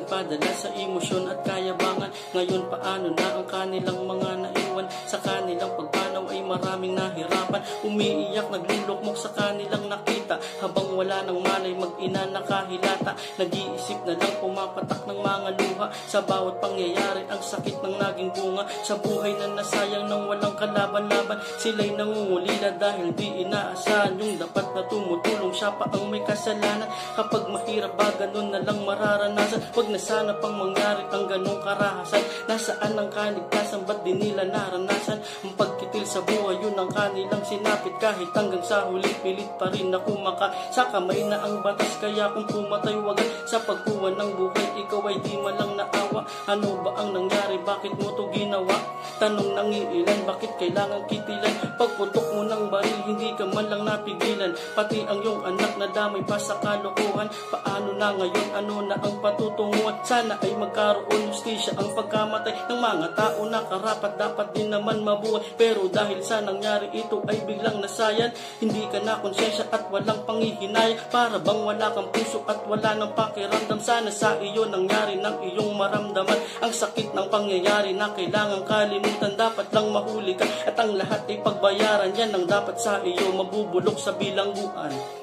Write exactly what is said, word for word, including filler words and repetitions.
nagpadala sa emosyon at kayabangan. Ngayon paano na ang kanilang mga naiwan? Sa kanilang pagpanaw ay maraming nahirapan. Umiiyak, naglulukmok sa kanilang nakita. Habang wala nang malay, mag-ina nakahilata. Nag-iisip na lang, pumapatak ng mga luha. Sa bawat pangyayari, ang sakit ng naging bunga. Sa buhay na nasayang nang walang kalaban-laban. Sila'y nangungulila dahil di inaasahan. Yung dapat na tumutulong, siya pa ang may kasalanan. Kapag mahirap ba, ganun na lang mararanasan. Wag na sana pang mangyari ang ganung karahasan. Nasaan ang kaligtasan, ba't di nila naranasan? Ang pagkitil sa buhay, yun ang kanilang sinapit. Kahit hanggang sa huli, pilit pa rin na kumaka. Sa kamay na ang batas, kaya kung pumatay wagan. Sa pagkuha ng buhay, ikaw ay di man lang naawa. Ano ba ang nangyari, bakit mo to ginawa? Tanong ng iilan, bakit kailangan kitilan? Pagputok mo ng baril, hindi ka man lang napigilan. Pati ang iyong anak na damay pa sa kalokohan. Paano na ngayon, ano na ang patutunguhan? Sana ay magkaroon justisya ang pagkamatay ng mga tao na karapat dapat din naman mabuhay. Pero dahil sa nangyari ito ay biglang nasayan. Hindi ka na konsensya at walang panghihinayang. Para bang wala kang puso at wala ng pakiramdam. Sana sa iyo nangyari ng iyong maramdaman. Ang sakit ng pangyayari na kailangan kalimutan. Dapat lang mahuli ka at ang lahat ay pagbayaran. Yan ang dapat sa iyo, mabubulok sa bilangguan.